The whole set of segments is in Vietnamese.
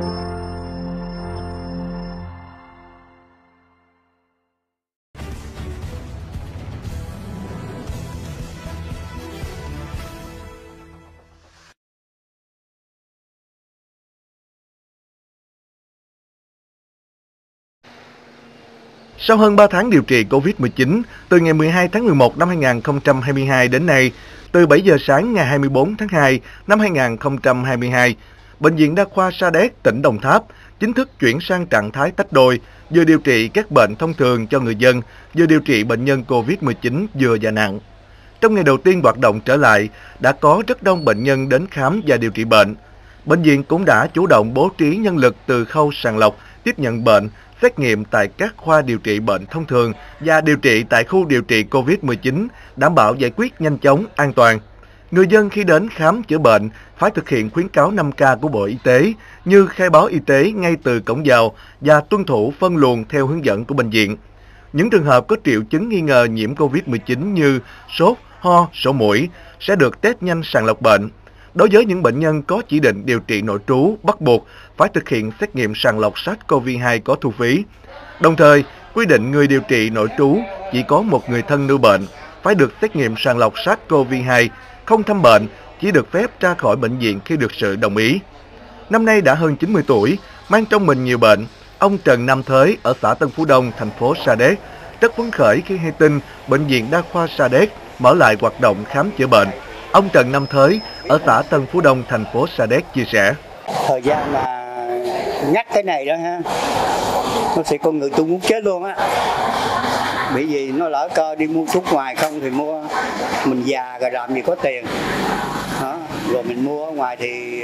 Sau hơn 3 tháng điều trị COVID-19, từ ngày 12 tháng 11 năm 2022 đến nay, từ 7 giờ sáng ngày 24 tháng 2 năm 2022, Bệnh viện Đa khoa Sa Đéc, tỉnh Đồng Tháp chính thức chuyển sang trạng thái tách đôi, vừa điều trị các bệnh thông thường cho người dân, vừa điều trị bệnh nhân COVID-19 vừa và nặng. Trong ngày đầu tiên hoạt động trở lại, đã có rất đông bệnh nhân đến khám và điều trị bệnh. Bệnh viện cũng đã chủ động bố trí nhân lực từ khâu sàng lọc, tiếp nhận bệnh, xét nghiệm tại các khoa điều trị bệnh thông thường và điều trị tại khu điều trị COVID-19, đảm bảo giải quyết nhanh chóng, an toàn. Người dân khi đến khám chữa bệnh phải thực hiện khuyến cáo 5K của Bộ Y tế như khai báo y tế ngay từ cổng vào và tuân thủ phân luồng theo hướng dẫn của bệnh viện. Những trường hợp có triệu chứng nghi ngờ nhiễm COVID-19 như sốt, ho, sổ mũi sẽ được test nhanh sàng lọc bệnh. Đối với những bệnh nhân có chỉ định điều trị nội trú bắt buộc phải thực hiện xét nghiệm sàng lọc SARS-CoV-2 có thu phí. Đồng thời, quy định người điều trị nội trú chỉ có một người thân nuôi bệnh, phải được xét nghiệm sàng lọc SARS-CoV-2, không thăm bệnh, chỉ được phép ra khỏi bệnh viện khi được sự đồng ý. Năm nay đã hơn 90 tuổi, mang trong mình nhiều bệnh, ông Trần Nam Thới ở xã Tân Phú Đông, thành phố Sa Đéc rất phấn khởi khi hay tin Bệnh viện Đa khoa Sa Đéc mở lại hoạt động khám chữa bệnh. Ông Trần Nam Thới ở xã Tân Phú Đông, thành phố Sa Đéc chia sẻ. Thời gian mà nhắc cái này đó ha, nó sẽ con người tôi muốn chết luôn á. Bởi vì nó lỡ cơ đi mua thuốc ngoài không thì mua, mình già rồi làm gì có tiền. Đó. Rồi mình mua ở ngoài thì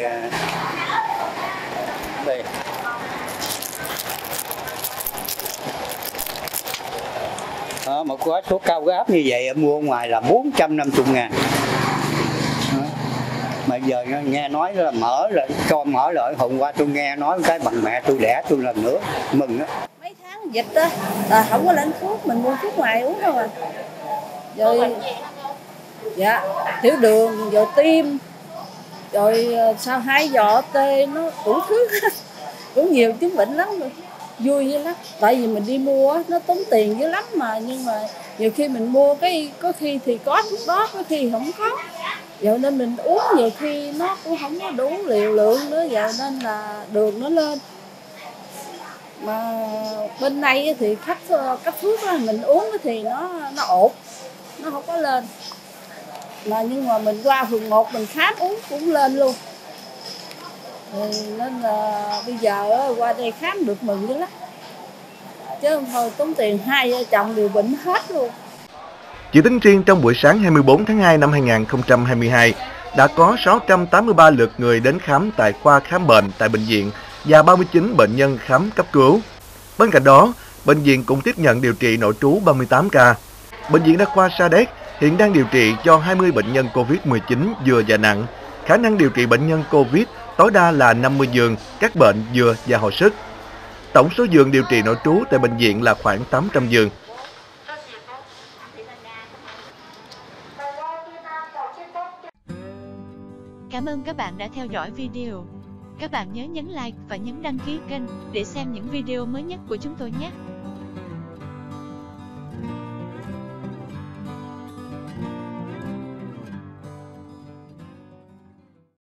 đây. Đó, một gói thuốc cao gáp như vậy mua ở ngoài là 450.000. Mà giờ nghe nói là mở lại, cho mở lại. Hôm qua tôi nghe nói cái bằng mẹ tôi đẻ tôi lần nữa, mừng á. Mấy tháng dịch á, là không có lên thuốc, mình mua thuốc ngoài uống đâu à. Rồi, dạ, tiểu đường, rồi tim, rồi sau 2 giọt tê, nó đủ thứ, cũng nhiều chứng bệnh lắm rồi. Vui dữ lắm, tại vì mình đi mua nó tốn tiền dữ lắm mà, nhưng mà nhiều khi mình mua cái có khi thì có thuốc đó, có khi không có. Vậy nên mình uống nhiều khi nó cũng không có đủ liều lượng nữa, vậy nên là đường nó lên. Mà bên đây thì khách cấp thuốc đó, mình uống thì nó ổn, nó không có lên. Mà nhưng mà mình qua phường 1 mình khám uống cũng lên luôn. Nên là bây giờ qua đây khám được mừng dữ lắm. Chứ không thôi tốn tiền, hai vợ chồng đều bệnh hết luôn. Chỉ tính riêng trong buổi sáng 24 tháng 2 năm 2022, đã có 683 lượt người đến khám tại khoa khám bệnh tại bệnh viện và 39 bệnh nhân khám cấp cứu. Bên cạnh đó, bệnh viện cũng tiếp nhận điều trị nội trú 38 ca. Bệnh viện Đa khoa Sa Đéc hiện đang điều trị cho 20 bệnh nhân COVID-19 vừa và nặng. Khả năng điều trị bệnh nhân COVID tối đa là 50 giường, các bệnh vừa và hồi sức. Tổng số giường điều trị nội trú tại bệnh viện là khoảng 800 giường. Cảm ơn các bạn đã theo dõi video. Các bạn nhớ nhấn like và nhấn đăng ký kênh để xem những video mới nhất của chúng tôi nhé.